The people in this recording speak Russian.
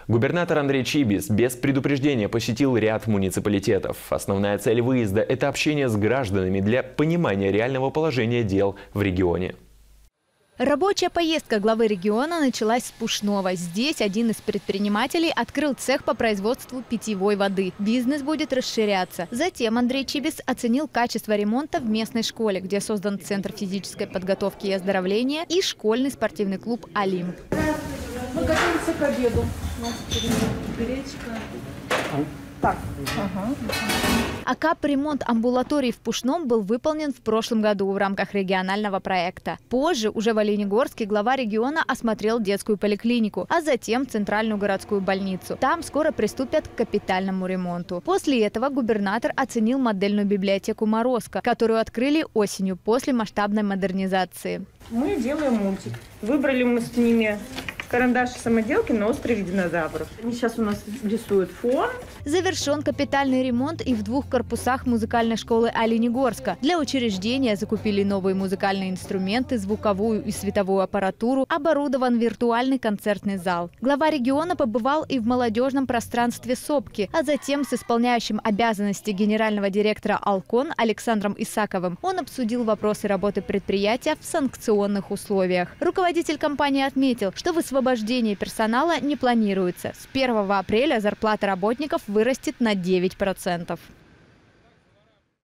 Губернатор Андрей Чибис без предупреждения посетил ряд муниципалитетов. Основная цель выезда – это общение с гражданами для понимания реального положения дел в регионе. Рабочая поездка главы региона началась с Пушного. Здесь один из предпринимателей открыл цех по производству питьевой воды. Бизнес будет расширяться. Затем Андрей Чибис оценил качество ремонта в местной школе, где создан Центр физической подготовки и оздоровления и школьный спортивный клуб «Олимп». Мы готовимся к обеду. У нас гречка. Так. А капремонт амбулатории в Пушном был выполнен в прошлом году в рамках регионального проекта. Позже, уже в Оленегорске, глава региона осмотрел детскую поликлинику, а затем центральную городскую больницу. Там скоро приступят к капитальному ремонту. После этого губернатор оценил модельную библиотеку «Морозко», которую открыли осенью после масштабной модернизации. Мы делаем мультик. Выбрали мы с ними карандаши-самоделки на острове динозавров. Они сейчас у нас рисуют фон. Завершен капитальный ремонт и в 2 корпусах музыкальной школы Оленегорска. Для учреждения закупили новые музыкальные инструменты, звуковую и световую аппаратуру, оборудован виртуальный концертный зал. Глава региона побывал и в молодежном пространстве Сопки, а затем с исполняющим обязанности генерального директора Алкон Александром Исаковым он обсудил вопросы работы предприятия в санкционных условиях. Руководитель компании отметил, что высвобождение персонала не планируется. С 1 апреля зарплата работников вырастет на 9%.